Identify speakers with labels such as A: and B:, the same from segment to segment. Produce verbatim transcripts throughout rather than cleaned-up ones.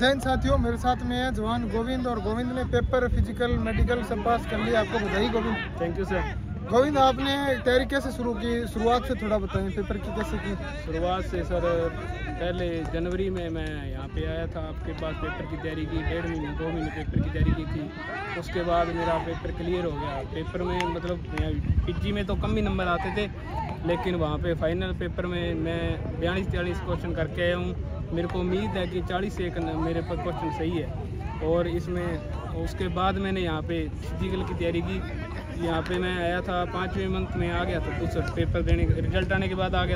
A: जय हिंद साथियों, मेरे साथ में है जवान गोविंद और गोविंद ने पेपर फिजिकल मेडिकल सब पास कर लिया। आपको बधाई Govind.
B: Thank you sir.
A: Govind, आपने तैयारी कैसे शुरू की, शुरुआत से थोड़ा बताएं, पेपर की कैसे की?
B: शुरुआत से सर, पहले जनवरी में मैं यहाँ पे आया था, आपके पास पेपर की तैयारी की, डेढ़ महीने दो महीने पेपर की तैयारी की थी। उसके बाद मेरा पेपर क्लियर हो गया। पेपर में मतलब पीजी में तो कम ही नंबर आते थे, लेकिन वहाँ पे फाइनल पेपर में मैं बयालीस चालीस क्वेश्चन करके आया हूँ। मेरे को उम्मीद है कि चालीस से एक मेरे पर क्वेश्चन सही है। और इसमें उसके बाद मैंने यहाँ पे फिजिकल की तैयारी की। यहाँ पे मैं आया था पाँचवें मंथ में आ गया था, दूसरा पेपर देने रिजल्ट आने के बाद आ गया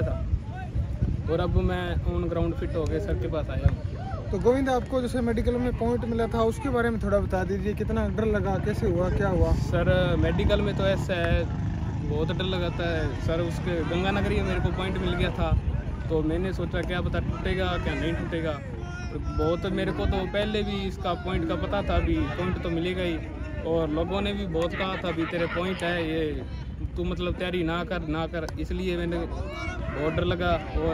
B: था। और अब मैं ऑन ग्राउंड फिट हो गए सर के पास आया हूँ।
A: तो गोविंद, आपको जैसे मेडिकल में पॉइंट मिला था उसके बारे में थोड़ा बता दीजिए, कितना डर लगा, कैसे हुआ, क्या हुआ?
B: सर मेडिकल में तो ऐसा है, बहुत डर लगाता है सर। उसके गंगानगरी में मेरे को पॉइंट मिल गया था, तो मैंने सोचा क्या पता टूटेगा क्या नहीं टूटेगा। तो बहुत मेरे को तो पहले भी इसका पॉइंट का पता था, भी पॉइंट तो मिलेगा ही। और लोगों ने भी बहुत कहा था भी तेरे पॉइंट है, ये तू मतलब तैयारी ना कर ना कर। इसलिए मैंने बहुत डर लगा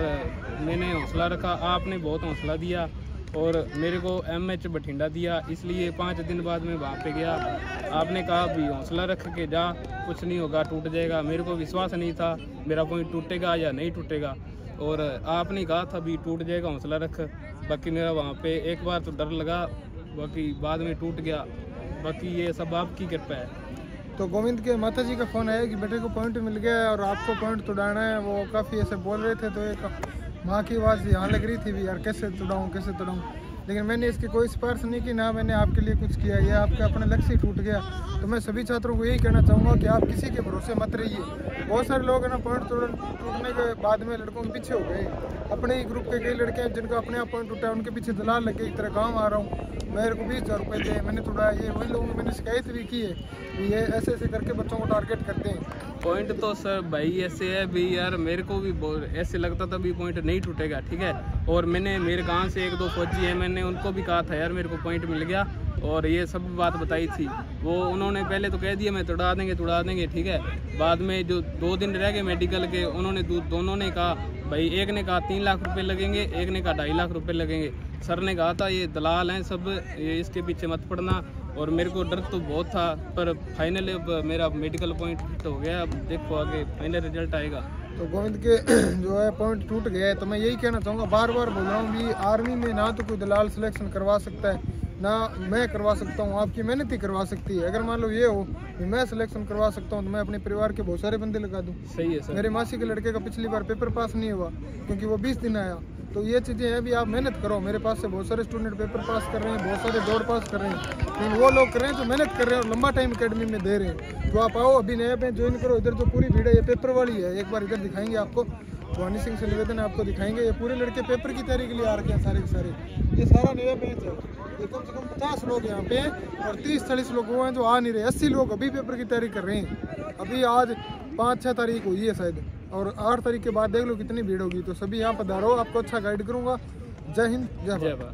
B: और मैंने हौसला रखा। आपने बहुत हौसला दिया और मेरे को एम एच बठिंडा दिया, इसलिए पाँच दिन बाद मैं वहाँ पे गया। आपने कहा भी हौसला रख के जा, कुछ नहीं होगा, टूट जाएगा। मेरे को विश्वास नहीं था मेरा पॉइंट टूटेगा या नहीं टूटेगा, और आपने कहा था भी टूट जाएगा, हौसला रख। बाकी मेरा वहाँ पे एक बार तो डर लगा, बाकी बाद में टूट गया। बाकी ये सब आपकी कृपा है।
A: तो गोविंद के माता जी का फ़ोन आया कि बेटे को पॉइंट मिल गया है और आपको पॉइंट तुड़ाना है। वो काफ़ी ऐसे बोल रहे थे, तो एक माँ की आवाज़ यहाँ लग रही थी भी यार कैसे तुड़ाऊँ कैसे तुड़ाऊँ। लेकिन मैंने इसकी कोई सिफारिश नहीं की, ना मैंने आपके लिए कुछ किया। ये आपका अपना लक्ष्य टूट गया। तो मैं सभी छात्रों को यही कहना चाहूँगा कि आप किसी के भरोसे मत रहिए। बहुत सारे लोग है ना, पॉइंट टूटने के बाद में लड़कों के पीछे हो गए। अपने ही ग्रुप के कई लड़के हैं जिनका अपने आप पॉइंट टूटा है, उनके पीछे दलाल लगे, एक तरह गाँव आ रहा हूँ, मेरे को बीस हज़ार रुपये दे, मैंने थोड़ा ये वही लोगों की मैंने शिकायत भी की है कि ये ऐसे ऐसे करके बच्चों को टारगेट करते हैं।
B: पॉइंट तो सर भाई ऐसे है भी यार, मेरे को भी ऐसे लगता था भी पॉइंट नहीं टूटेगा, ठीक है। और मैंने मेरे गांव से एक दो फौजी है, मैंने उनको भी कहा था यार मेरे को पॉइंट मिल गया, और ये सब बात बताई थी। वो उन्होंने पहले तो कह दिया मैं तुड़ा देंगे तुड़ा देंगे, ठीक है। बाद में जो दो दिन रह गए मेडिकल के, उन्होंने दो, दोनों ने कहा भाई, एक ने कहा तीन लाख रुपए लगेंगे, एक ने कहा ढाई लाख रुपए लगेंगे। सर ने कहा था ये दलाल हैं सब, ये इसके पीछे मत पड़ना। और मेरे को डर तो बहुत था, पर फाइनली अब मेरा मेडिकल पॉइंट फिट हो गया। अब देखो आगे फाइनल रिजल्ट आएगा।
A: तो गोविंद के जो है पॉइंट टूट गया है, तो मैं यही कहना चाहूँगा, बार बार बोल रहा हूँ भी आर्मी में ना तो कोई दलाल सिलेक्शन करवा सकता है, ना मैं करवा सकता हूँ, आपकी मेहनत ही करवा सकती है। अगर मान लो ये हो कि मैं सिलेक्शन करवा सकता हूँ, तो मैं अपने परिवार के बहुत सारे बंदे लगा दूँ।
B: सही है सर।
A: मेरे मासी के लड़के का पिछली बार पेपर पास नहीं हुआ क्योंकि वो बीस दिन आया। तो ये चीज़ें हैं भी, आप मेहनत करो। मेरे पास से बहुत सारे स्टूडेंट पेपर पास कर रहे हैं, बहुत सारे दौड़ पास कर रहे हैं, लेकिन वो लोग कर रहे हैं जो मेहनत कर रहे हैं और लंबा टाइम एकेडमी में दे रहे हैं। तो आप आओ, अभी नए पे ज्वाइन करो। इधर जो पूरी भीड़ है ये पेपर वाली है, एक बार इधर दिखाएंगे आपको। वानी सिंह से निवेदन है, आपको दिखाएंगे। ये पूरे लड़के पेपर की तैयारी के लिए आ रखे हैं, सारे के सारे। ये सारा नया बेंच है, ये कम से कम पचास लोग यहाँ पे हैं और तीस चालीस लोग वो हैं जो आ नहीं रहे। अस्सी लोग अभी पेपर की तैयारी कर रहे हैं। अभी आज पाँच छः तारीख हुई है शायद, और आठ तारीख के बाद देख लो कितनी भीड़ होगी। तो सभी यहाँ पधारो, आपको अच्छा गाइड करूँगा। जय हिंद, जय भारत।